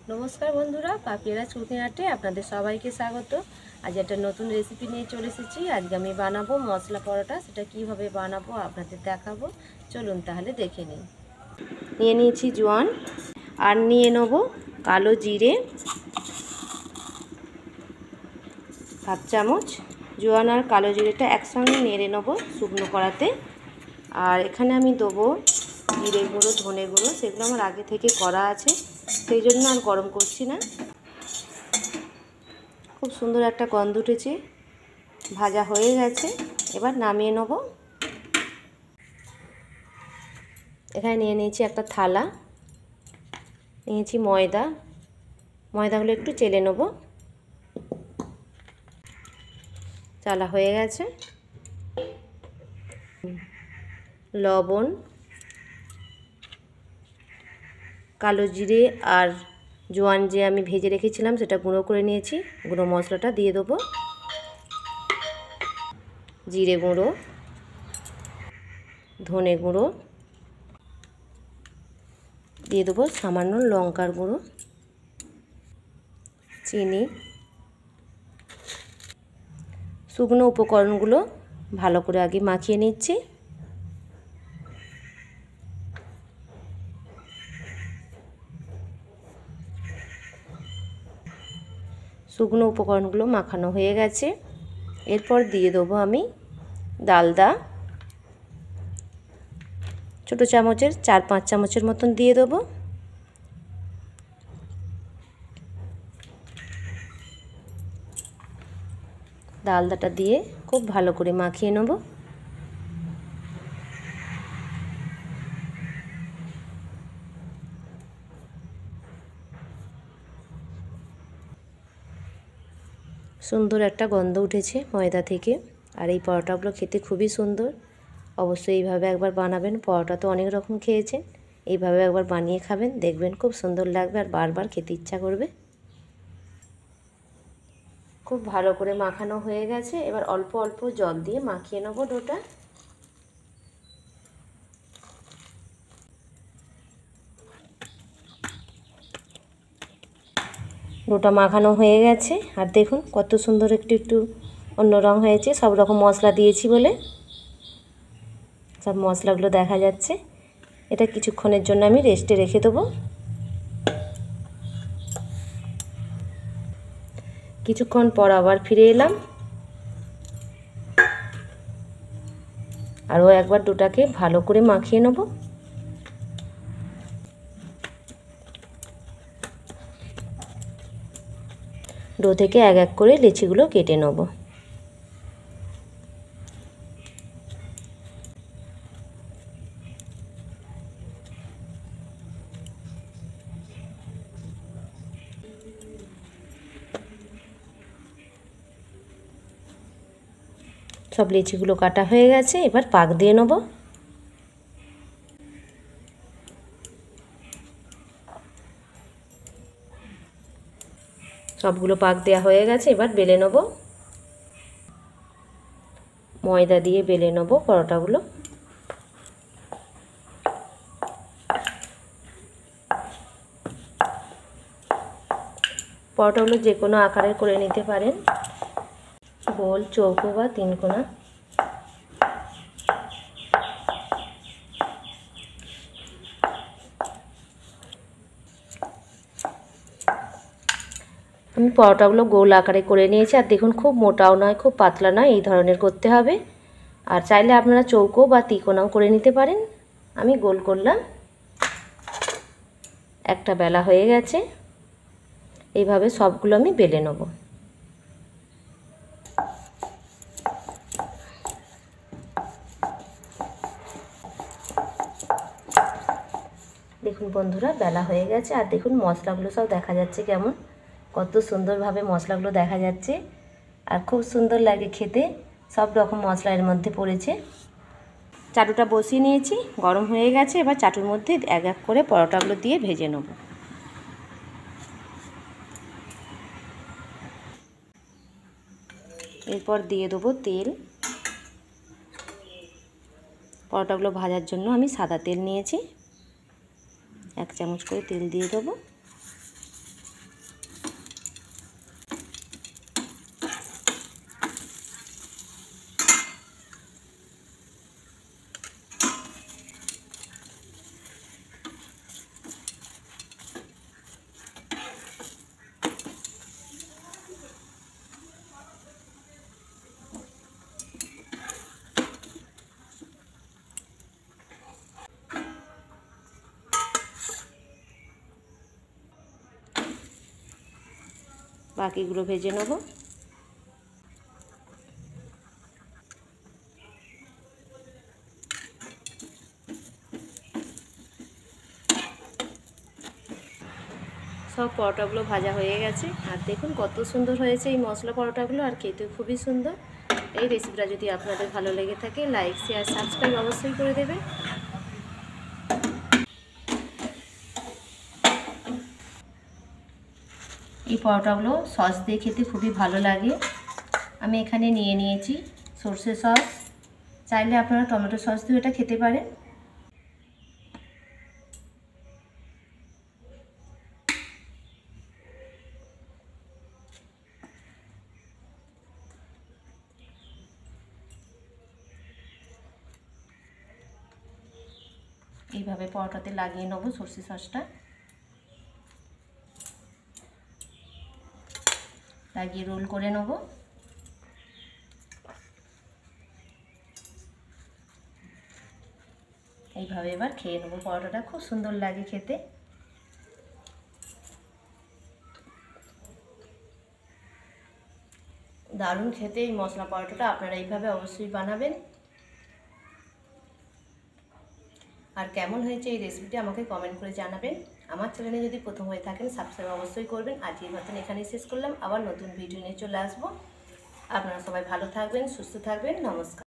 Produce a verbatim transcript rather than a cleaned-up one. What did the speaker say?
নমস্কার বন্ধুরা, পাপিয়ারাজ কুকিং আর্টে আপনাদের সবাইকে স্বাগত। আজ একটা নতুন রেসিপি নিয়ে চলে এসেছি। আজকে আমি বানাবো মশলা পরোটা। সেটা কিভাবে বানাবো আপনাদের দেখাবো। চলুন তাহলে দেখে নিই। নিয়ে নিয়েছি জোয়ান, আর নিয়ে নেব কালো জিরে হাফ চামচ। জোয়ান আর কালো জিরেটা একসঙ্গে নেড়ে নেবো শুকনো কড়াতে। আর এখানে আমি দেবো জিরে গুঁড়ো, ধনে গুঁড়ো, সেগুলো আমার আগে থেকে করা আছে, সেই জন্য আর গরম করছি না। খুব সুন্দর একটা গন্ধ উঠেছে, ভাজা হয়ে গেছে। এবার নামিয়ে নেব। এখানে নিয়ে নিয়েছি একটা থালা, নিয়েছি ময়দা। ময়দাগুলো একটু চেলে নেব। চালা হয়ে গেছে। লবণ, কালো জিরে আর জোয়ান যে আমি ভেজে রেখেছিলাম সেটা গুঁড়ো করে নিয়েছি। গুঁড়ো মশলাটা দিয়ে দেবো। জিরে গুঁড়ো, ধনে গুঁড়ো দিয়ে দেবো, সামান্য লঙ্কার গুঁড়ো, চিনি। শুকনো উপকরণগুলো ভালো করে আগে মাখিয়ে নিচ্ছি। শুকনো উপকরণগুলো মাখানো হয়ে গেছে। এরপর দিয়ে দেবো আমি ডালদা, ছোটো চামচের চার পাঁচ চামচের মতন দিয়ে দেবো। ডালদাটা দিয়ে খুব ভালো করে মাখিয়ে নেব। সুন্দর একটা গন্ধ উঠেছে ময়দা থেকে। আর এই পরোটাগুলো খেতে খুবই সুন্দর। অবশ্যই এইভাবে একবার বানাবেন। পরোটা তো অনেক রকম খেয়েছেন, এইভাবে একবার বানিয়ে খাবেন, দেখবেন খুব সুন্দর লাগবে আর বারবার খেতে ইচ্ছা করবে। খুব ভালো করে মাখানো হয়ে গেছে। এবার অল্প অল্প জল দিয়ে মাখিয়ে নেব ডোটা। ডোটা মাখানো হয়ে গেছে। আর দেখুন কত সুন্দর একটু একটু অন্য রং হয়েছে, সব রকম মশলা দিয়েছি বলে সব মশলাগুলো দেখা যাচ্ছে। এটা কিছুক্ষণের জন্য আমি রেস্টে রেখে দেবো। কিছুক্ষণ পর আবার ফিরে এলাম। আরও একবার ডোটাকে ভালো করে মাখিয়ে নেব। ডো থেকে এক এক করে লেচিগুলো কেটে নেব। সব লেচিগুলো কাটা হয়ে গেছে। এবার পাক দিয়ে নেব। সবগুলো পাক দেওয়া হয়ে গেছে। এবার বেলে নেব। ময়দা দিয়ে বেলে নেব পরোটাগুলো। পরোটাগুলো যে কোনো আকারের করে নিতে পারেন, গোল, চৌকো বা তিনকোনা। আমি পরোটাগুলো গোল আকারে করে নিয়েছি। আর দেখুন খুব মোটাও নয়, খুব পাতলা নয়, এই ধরনের করতে হবে। আর চাইলে আপনারা চৌকো বা তিকোনাও করে নিতে পারেন। আমি গোল করলাম। একটা বেলা হয়ে গেছে। এইভাবে সবগুলো আমি বেলে নেব। দেখুন বন্ধুরা, বেলা হয়ে গেছে। আর দেখুন মশলাগুলো সব দেখা যাচ্ছে কেমন, কত সুন্দরভাবে মশলাগুলো দেখা যাচ্ছে। আর খুব সুন্দর লাগে খেতে। সব রকম মশলা এর মধ্যে পড়েছে। চাটুটা বসিয়ে নিয়েছি, গরম হয়ে গেছে। এবার চাটুর মধ্যে এক এক করে পরোটাগুলো দিয়ে ভেজে নেব। এরপর দিয়ে দেবো তেল। পরোটাগুলো ভাজার জন্য আমি সাদা তেল নিয়েছি। এক চামচ করে তেল দিয়ে দেবো। বাকিগুলো ভেজে নেব। সব পরোটাগুলো ভাজা হয়ে গেছে। আর দেখুন কত সুন্দর হয়েছে এই মশলা পরোটাগুলো, আর খেতে খুবই সুন্দর। এই রেসিপিটা যদি আপনাদের ভালো লেগে থাকে লাইক শেয়ার সাবস্ক্রাইব অবশ্যই করে দেবেন। এই পরোটাগুলো সস দিয়ে খেতে খুবই ভালো লাগে। আমি এখানে নিয়ে নিয়েছি সরষে সস, চাইলে আপনারা টমেটো সস দিয়ে এটা খেতে পারেন। এইভাবে পরোটাতে লাগিয়ে নেব সরষে সসটা, লাগিয়ে রোল করে নেব। এইভাবে এবার খেয়ে নেব পরোটাটা, খুব সুন্দর লাগে খেতে। দারুণ খেতে এই মশলা পরোটাটা, আপনারা এইভাবে অবশ্যই বানাবেন। আর কেমন হয়েছে এই রেসিপিটি আমাকে কমেন্ট করে জানাবেন। আমার চ্যানেলে যদি প্রথম হয়ে থাকেন সাবস্ক্রাইব অবশ্যই করবেন। আজকের মতন এখানেই শেষ করলাম, আবার নতুন ভিডিও নিয়ে চলে আসবো। আপনারা সবাই ভালো থাকবেন, সুস্থ থাকবেন। নমস্কার।